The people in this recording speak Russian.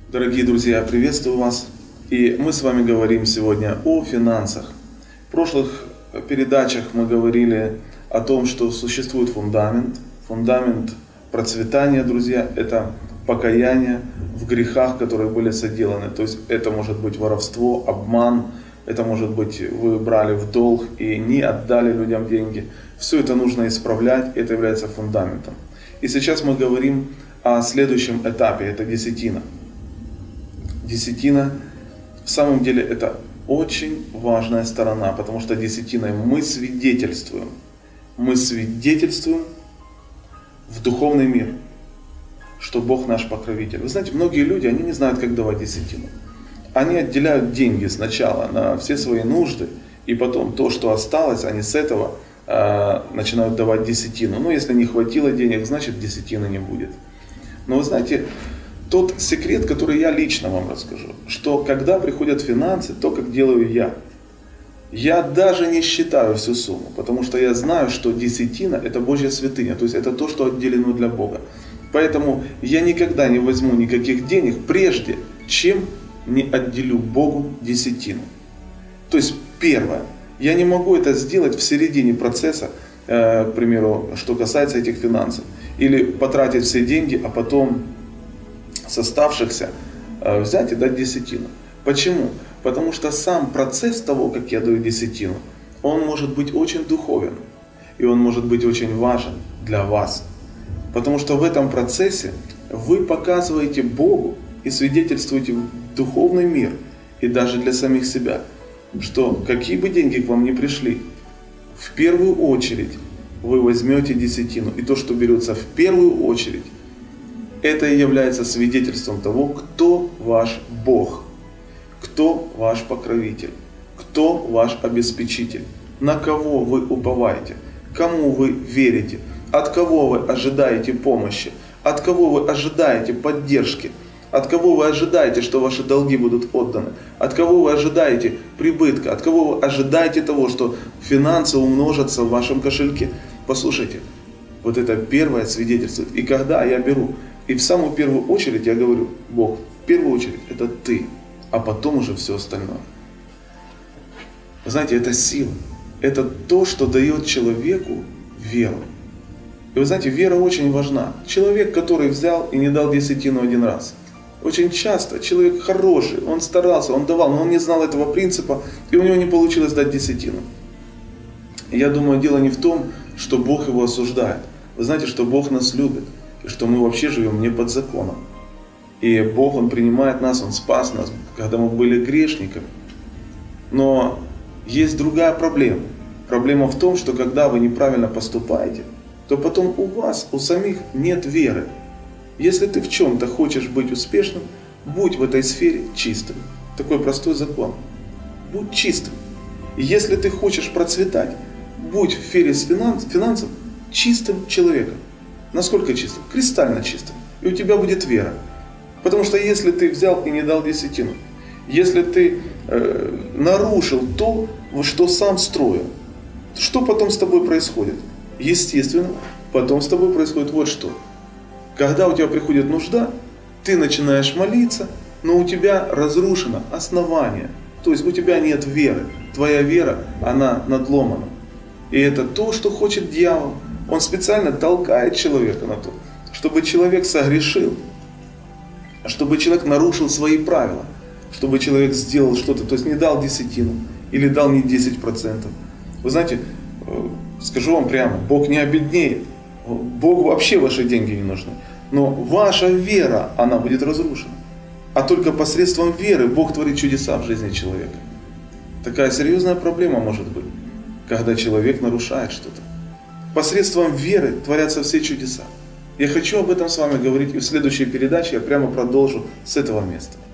Дорогие друзья, приветствую вас. И мы с вами говорим сегодня о финансах. В прошлых передачах мы говорили о том, что существует фундамент. Фундамент процветания, друзья, это покаяние в грехах, которые были соделаны. То есть это может быть воровство, обман, это может быть вы брали в долг и не отдали людям деньги. Все это нужно исправлять, это является фундаментом. И сейчас мы говорим о следующем этапе, это десятина. Десятина, в самом деле, это очень важная сторона, потому что десятиной мы свидетельствуем. Мы свидетельствуем в духовный мир, что Бог наш покровитель. Вы знаете, многие люди, они не знают, как давать десятину. Они отделяют деньги сначала на все свои нужды, и потом то, что осталось, они с этого начинают давать десятину. Но если не хватило денег, значит десятины не будет. Но вы знаете, тот секрет, который я лично вам расскажу, что когда приходят финансы, то, как делаю я даже не считаю всю сумму, потому что я знаю, что десятина – это Божья святыня, то есть это то, что отделено для Бога. Поэтому я никогда не возьму никаких денег, прежде чем не отделю Богу десятину. То есть первое, я не могу это сделать в середине процесса, к примеру, что касается этих финансов, или потратить все деньги, а потом с оставшихся взять и дать десятину. Почему? Потому что сам процесс того, как я даю десятину, он может быть очень духовен. И он может быть очень важен для вас. Потому что в этом процессе вы показываете Богу и свидетельствуете в духовный мир, и даже для самих себя, что какие бы деньги к вам ни пришли, в первую очередь вы возьмете десятину. И то, что берется в первую очередь, это и является свидетельством того, кто ваш Бог, кто ваш покровитель, кто ваш обеспечитель, на кого вы уповаете, кому вы верите, от кого вы ожидаете помощи, от кого вы ожидаете поддержки, от кого вы ожидаете, что ваши долги будут отданы, от кого вы ожидаете прибытка, от кого вы ожидаете того, что финансы умножатся в вашем кошельке. Послушайте, вот это первое свидетельствует. И когда я беру, и в самую первую очередь я говорю: Бог, в первую очередь это Ты, а потом уже все остальное. Вы знаете, это сила. Это то, что дает человеку веру. И вы знаете, вера очень важна. Человек, который взял и не дал десятину один раз. Очень часто человек хороший, он старался, он давал, но он не знал этого принципа, и у него не получилось дать десятину. И я думаю, дело не в том, что Бог его осуждает. Вы знаете, что Бог нас любит, и что мы вообще живем не под законом. И Бог, Он принимает нас, Он спас нас, когда мы были грешниками. Но есть другая проблема. Проблема в том, что когда вы неправильно поступаете, то потом у вас, у самих нет веры. Если ты в чем-то хочешь быть успешным, будь в этой сфере чистым. Такой простой закон. Будь чистым. И если ты хочешь процветать, будь в сфере финансов чистым человеком. Насколько чистым? Кристально чистым. И у тебя будет вера. Потому что если ты взял и не дал десятину, если ты нарушил то, что сам строил, что потом с тобой происходит? Естественно, потом с тобой происходит вот что. Когда у тебя приходит нужда, ты начинаешь молиться, но у тебя разрушено основание. То есть у тебя нет веры. Твоя вера, она надломана. И это то, что хочет дьявол. Он специально толкает человека на то, чтобы человек согрешил, чтобы человек нарушил свои правила, чтобы человек сделал что-то, то есть не дал десятину или дал не 10%. Вы знаете, скажу вам прямо, Бог не обеднеет, Богу вообще ваши деньги не нужны, но ваша вера, она будет разрушена. А только посредством веры Бог творит чудеса в жизни человека. Такая серьезная проблема может быть, когда человек нарушает что-то. Посредством веры творятся все чудеса. Я хочу об этом с вами говорить, и в следующей передаче я прямо продолжу с этого места.